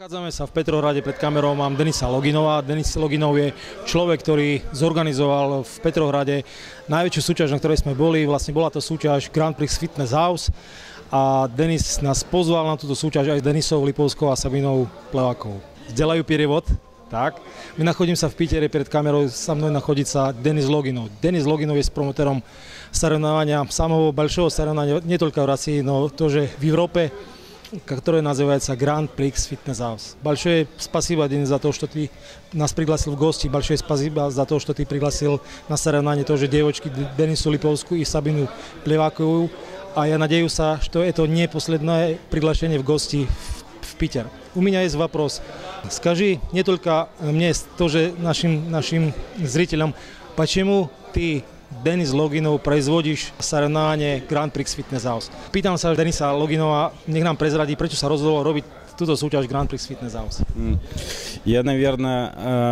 Nachádzame sa v Petrohrade, pred kamerou mám Denisa Loginova. Denis Loginov je človek, ktorý zorganizoval v Petrohrade najväčšiu súťaž, na ktorej sme boli. Vlastne bola to súťaž Grand Prix Fitness House a Denis nás pozval na túto súťaž aj s Denisou Lipovskou a Sabinou Plevákovou. Zdelajú перевод. Tak. My nachodím sa v Pítere, pred kamerou sa mnou nachodí sa Denis Loginov. Denis Loginov je s promotérom соревнования, самого большого соревнования, не только в России, но тоже в Европе, которое называется Grand Prix Fitness House. Большое спасибо, Денис, за то, что ты нас пригласил в гости. Большое спасибо за то, что ты пригласил на соревнования тоже девочки Денису Липовскую и Сабину Плевакову. А я надеюсь, что это не последнее приглашение в гости в Питер. У меня есть вопрос. Скажи не только мне, тоже нашим зрителям, почему ты, Denis Loginov, производишь соревнование Grand Prix Fitness House. Pýtam sa Denisa Loginova, nech nám prezradí, prečo sa rozhodol robiť túto súťaž Grand Prix Fitness House. Я, наверное,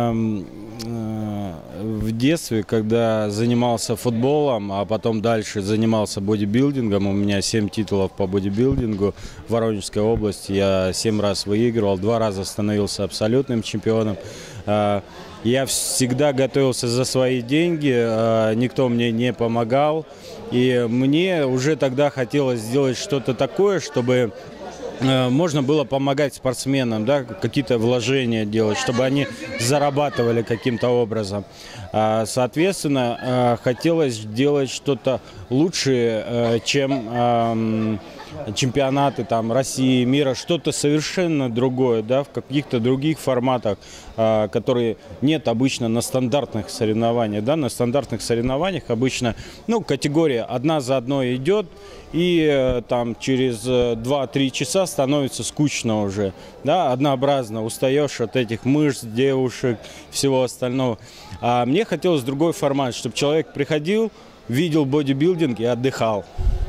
в детстве, когда занимался футболом, а потом дальше занимался бодибилдингом, у меня 7 титулов по бодибилдингу в Воронежской области, я 7 раз выигрывал, 2 раза становился абсолютным чемпионом. Я всегда готовился за свои деньги, никто мне не помогал, и мне уже тогда хотелось сделать что-то такое, чтобы можно было помогать спортсменам, да, какие-то вложения делать, чтобы они зарабатывали каким-то образом. Соответственно, хотелось делать что-то лучше, чем чемпионаты там, России, мира, что-то совершенно другое, да, в каких-то других форматах, которые нет обычно на стандартных соревнованиях. Да, на стандартных соревнованиях обычно категория одна за одной идет, и там через 2-3 часа становится скучно уже, да, однообразно, устаешь от этих мышц, девушек, всего остального. А мне хотелось другой формат, чтобы человек приходил, видел бодибилдинг и отдыхал.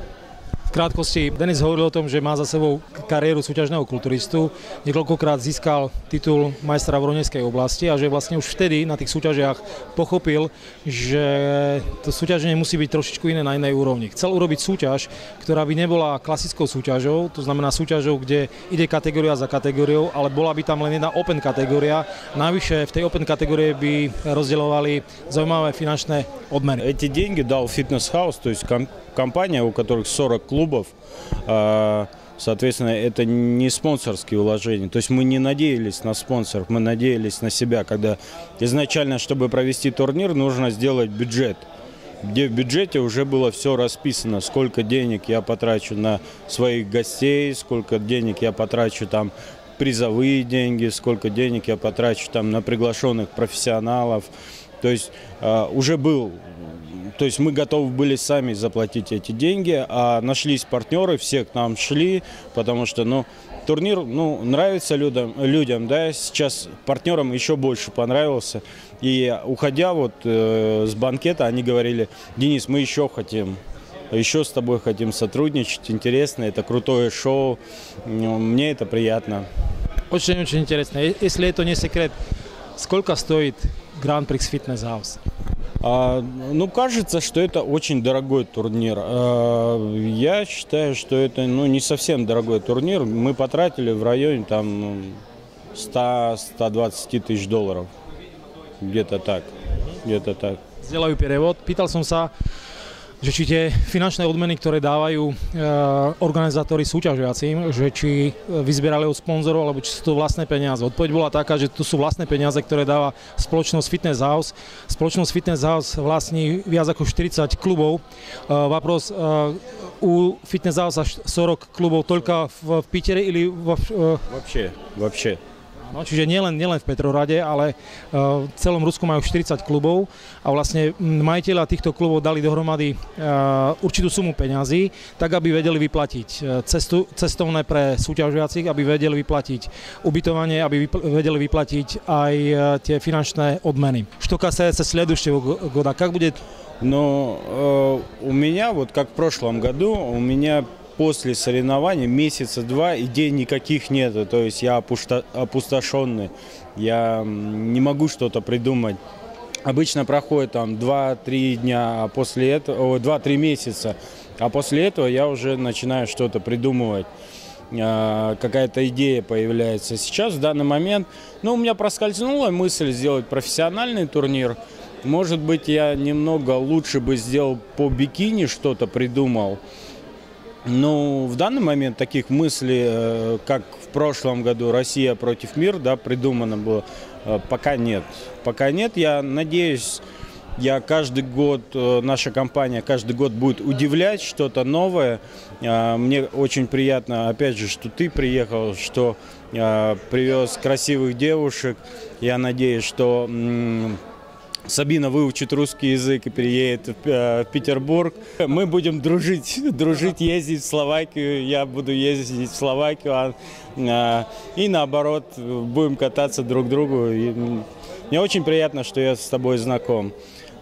V krátkosti, Denis hovoril o tom, že má za sebou kariéru súťažného kulturistu, niekoľkokrát získal titul majstra v Voronezskej oblasti a že vlastne už vtedy na tých súťažiach pochopil, že to súťaženie musí byť trošičku iné na inej úrovni. Chcel urobiť súťaž, ktorá by nebola klasickou súťažou, to znamená súťažou, kde ide kategória za kategóriou, ale bola by tam len jedna open kategória. Navyše v tej open kategórie by rozdeľovali zaujímavé finančné odmeny. Эти деньги дал Fitness House, то есть компания, у которых 40 клубов, соответственно, это не спонсорские вложения. То есть мы не надеялись на спонсоров, мы надеялись на себя, когда изначально, чтобы провести турнир, нужно сделать бюджет, где в бюджете уже было все расписано, сколько денег я потрачу на своих гостей, сколько денег я потрачу там призовые деньги, сколько денег я потрачу там на приглашенных профессионалов. То есть уже был... То есть мы готовы были сами заплатить эти деньги, а нашлись партнеры, все к нам шли, потому что турнир нравится людям, да, сейчас партнерам еще больше понравился. И уходя с банкета, они говорили: Денис, мы еще хотим, еще с тобой хотим сотрудничать, интересно, это крутое шоу, мне это приятно. Очень интересно. Если это не секрет, сколько стоит Grand Prix Fitness House? Кажется, что это очень дорогой турнир. Я считаю, что это не совсем дорогой турнир. Мы потратили в районе там 100-120 тысяч долларов. Где-то так. Zdelajú перевод. Pýtal som sa, že či tie finančné odmeny, ktoré dávajú organizátori súťažiacim, že či vyzbierali od sponzorov, alebo či sú to vlastné peniaze. Odpoveď bola taká, že to sú vlastné peniaze, ktoré dáva spoločnosť Fitness House. Spoločnosť Fitness House vlastní viac ako 40 klubov. Вопрос, у Fitness House 40 klubov только в Питере или Вообще. No, čiže nielen v Petrohrade, ale v celom Rusku majú 40 klubov a vlastne majiteľa týchto klubov dali dohromady určitú sumu peňazí, tak aby vedeli vyplatiť cestovné pre súťažiacich, aby vedeli vyplatiť ubytovanie, aby vedeli vyplatiť aj tie finančné odmeny. Что касается следующего года, как будет? У меня, как в прошлом году, у меня после соревнований месяца 2 идей никаких нет, то есть я опустошенный, я не могу что-то придумать. Обычно проходит там 2-3 дня, а после этого 2-3 месяца, а после этого я уже начинаю что-то придумывать. какая-то идея появляется. Сейчас, в данный момент, у меня проскользнула мысль сделать профессиональный турнир. Может быть, я немного лучше бы сделал по бикини, что-то придумал. Но в данный момент таких мыслей, как в прошлом году «Россия против мира», да, придумано было, пока нет. Пока нет, я надеюсь, каждый год, наша компания каждый год будет удивлять что-то новое. Мне очень приятно, опять же, что ты приехал, что привез красивых девушек. Я надеюсь, что Сабина выучит русский язык и переедет в Петербург. Мы будем дружить, ездить в Словакию. Я буду ездить в Словакию, и наоборот, будем кататься друг к другу. И мне очень приятно, что я с тобой знаком.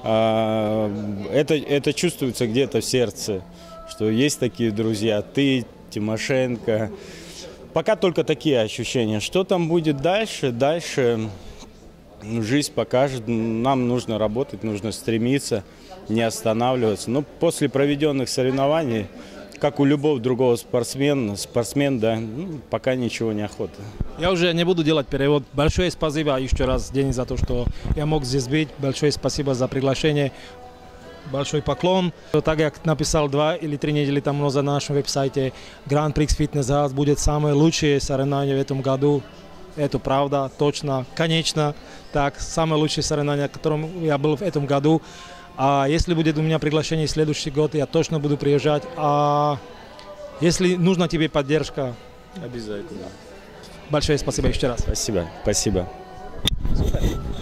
Это чувствуется где-то в сердце, что есть такие друзья. Ты, Тимошенко. Пока только такие ощущения. Что там будет дальше? Дальше жизнь покажет. Нам нужно работать, нужно стремиться, не останавливаться. Но после проведенных соревнований, как у любого другого спортсмена, да, пока ничего не охота. Я уже не буду делать перевод. Большое спасибо еще раз, Денис, за то, что я мог здесь быть. Большое спасибо за приглашение. Большой поклон. Так как написал 2 или 3 недели тому назад на нашем веб-сайте, Grand Prix Fitness House будет самое лучшее соревнование в этом году. Это правда, точно, конечно. Так, самое лучшее соревнование, в котором я был в этом году. А если будет у меня приглашение в следующий год, я точно буду приезжать. А если нужна тебе поддержка, обязательно. Большое спасибо еще раз. Спасибо. Супер.